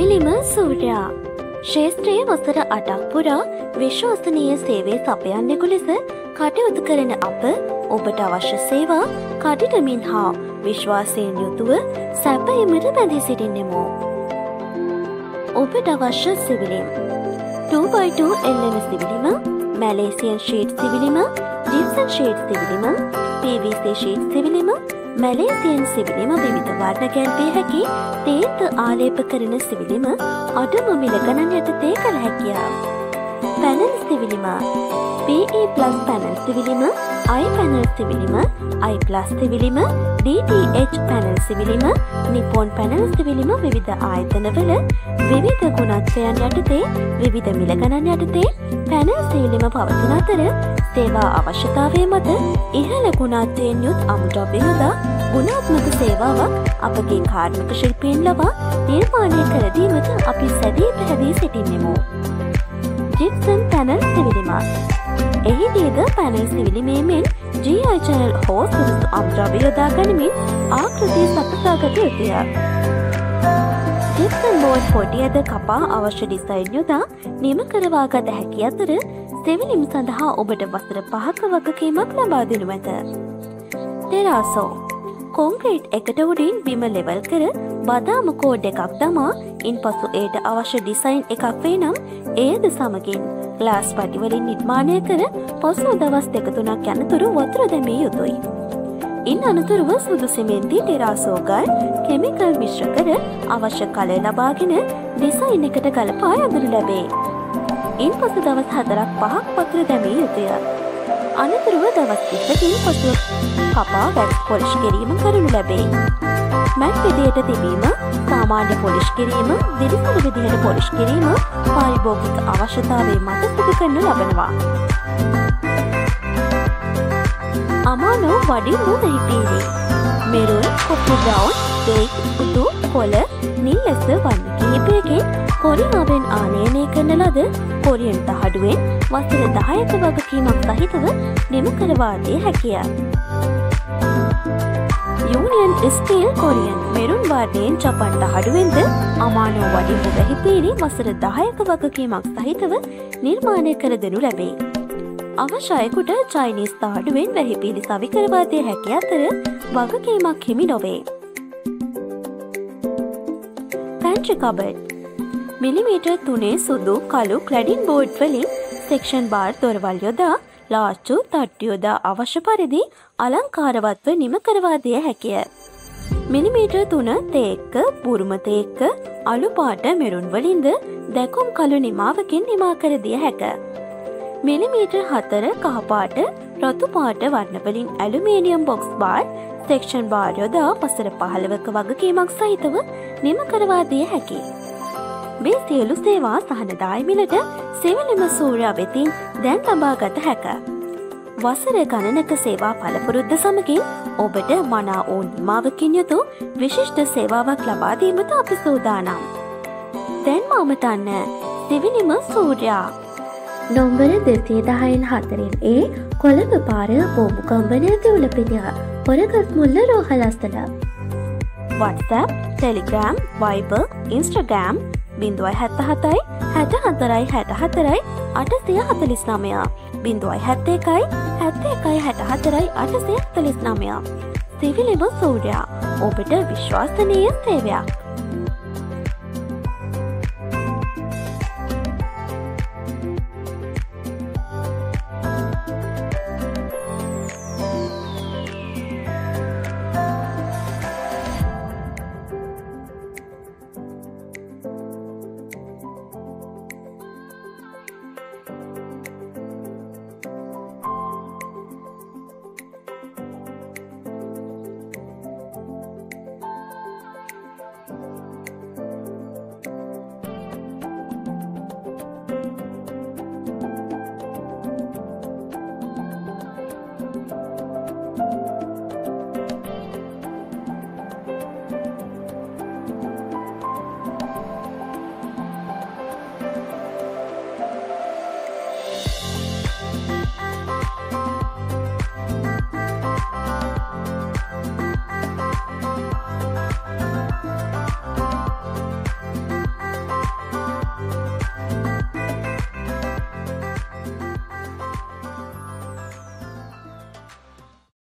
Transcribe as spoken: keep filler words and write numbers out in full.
සෙවිලිම සූර්යා ශේෂ්ත්‍රයේ වසර අටක් පුරා විශ්වසනීය සේවය සපයන්නෙකු ලෙස කටයුතු කරන අප ඔබට අවශ්‍ය සේවා කඩිනමින් හා විශ්වාසයෙන් යුතුව සැපයීමට බැඳී සිටින්නෙමු. ඔබට අවශ්‍ය සිවිලිම් two by two එල්ලෙන සිවිලිම, මැලේසියන් ෂීට් සිවිලිම, ජිප්සම් ෂීට් සිවිලිම, පී වී සී ෂීට් සිවිලිම, මැලේසියන් සිවිලිම විවිධ වර්ණ ගැන්විය හැකි තේත ආලේප කරන සිවිලිම අඩුම මිල ගණන් යටතේ කළ හැකිය. පැනල් සිවිලිම පී ඊ ප්ලස් පැනල් සිවිලිම, I පැනල් සිවිලිම, I ප්ලස් සිවිලිම, ඩී ටී එච් පැනල් සිවිලිම, නිපොන් පැනල් සිවිලිම විවිධ ආයතනවල විවිධ ගුණත්වයන් යටතේ විවිධ මිල ගණන් යටතේ පැනල් සිවිලිම පවතින අතර සේවා අවශ්‍යතාවය මත ඉහළ ගුණාත්වයෙන් යුත් අමුද්‍රව්‍ය යොදා ගුණාත්මක සේවාවක් අපගේ කාර්මික ශිල්පීන් ලබා නිර්මාණය කර දීමට අපි සැදී පැහැදී සිටින්නෙමු. ජිප්සම් පැනල් සිවිලිම එහිදීද පැනල් සිවිලිමේ මෙන් ජී ආයි චැනල් හෝ සුදුසු අමුද්‍රව්‍ය යොදා ගනිමින් ආකෘතිය සකසාගත යුතුය. ජිප්සම් බෝඩ් පොඩියද කපා අවශ්‍ය ඩිසයින් යොදා නිම කරවා ගත හැකි අතර සෙවිලිම් සඳහා ඔබට වසර පහක වගකීමක් ලබා දෙනු ඇත. ටෙරාසෝ කොන්ක්‍රීට් එකට උඩින් බිම ලෙවල් කර බදාම කෝඩ් එකක් දමා ඉන්පසු එයට අවශ්‍ය ඩිසයින් එකක් වේ නම් එයද සමගින් ග්ලාස් පටිවලින් නිර්මාණය කර පසුව දවස් දෙක තුනක් යනතුරු වතුර දැමිය යුතුයි. ඉන් අනතුරුව සුදු සිමෙන්ති ටෙරාසෝ ගල් කෙමිකල් මිශ්‍ර කර අවශ්‍ය කලය ලබාගෙන ඩිසයින් එකට ගලපා යොදනු ලැබේ. ඉන් පසු දවස් හතරක් පහක් වතුර දැමිය යුතුය. අනතුරුව දවස් තිහකින් පසු කපා වැක්ස් පොලිෂ් කිරීම කරනු ලැබේ. මැට් විදියට තිබීම, සාමාන්‍ය පොලිෂ් කිරීම, දිලිසෙන විදිහට පොලිෂ් කිරීම පාරිභෝගික අවශ්‍යතාවය මත සිදු කරනු ලබනවා. අමානෝ වඩින්නු මෙහිපීරි මෙරුන්, කොප්පු බ්‍රවුන්, බේජ්, සුදු, කොළ, නිල් ලෙස වර්ණ කිහිපයකින් කොරියාවෙන් ආනයනය කරන ලද කොරියන් තහඩුවෙන් වසර දහයක වගකීමක් සහිතව නිම කරවා දිය හැකිය. යූනියන් ස්ටීල් කොරියන් මෙරුන් වර්ණයෙන් ජපන් තහඩුවෙන්ද අමානෝ වඩින්නු මෙහිපීරි වසර දහයක වගකීමක් සහිතව නිර්මාණය කර දෙනු ලැබේ. අවශ්‍ය අයෙකුට චයිනීස් තහඩුවෙන් වැහිපිලි සවි කරවා දිය හැකි අතර වගකීමක් හිමි නොවේ. පැන්ට්‍රි කබඩ් මිලිමීටර් තුනේ සුදු කළු ක්ලැඩින් බෝඩ් වලින් සෙක්ෂන් බාර් දොරවල් යොදා ලාච්චු තට්ටු යොදා අවශ්‍ය පරිදි අලංකාරවත්ව නිම කරවා දිය හැකිය. මිලිමීටර් තුන තේක්ක, බුරුම තේක්ක, අලු පාට මෙරුන් වලින්ද දැකුම් කළු නිමාවකින් නිමා කර දිය හැක. මිලිමීටර් හතර කහපාට රතු පාට වර්ණවලින් aluminium box bar section bar යොදා වසර පහළවක වගකීමක් සහිතව නිම කරවා දිය හැකි. මේ සියලු සේවා සහනදායි මිලට සෙවිලිම සූර්යා වෙතින් දැන් ලබා ගත හැක. වසර ගණනක සේවා පළපුරුද්ද සමගින් ඔබට මනා වූ නිමාවකින් යුතු විශිෂ්ට සේවාවක් ලබා දීමට අපි සූදානම්. දැන් මමතන්න සෙවිලිම සූර්යා නොම්බර දෙසිය දහයෙන් හතරෙන් ඒ කොළඹ පාර බෝම්බුකම්බනය දෙවුලපිටිය පොරගස් මුල්ල රෝහලස්තල. WhatsApp, Telegram, Viber, Instagram බිංදුවයි හැත්ත හතයි හැට හතරයි හැට හතරයි අටසිය හතලිස් නමය බිංදුවයි හැත්ත එකයි හැත්ත එකයි හැට හතරයි අටසිය හතලිස් නමය. සිවිලිම සූර්යා ඔබට විශ්වාසනීය සේවයක්.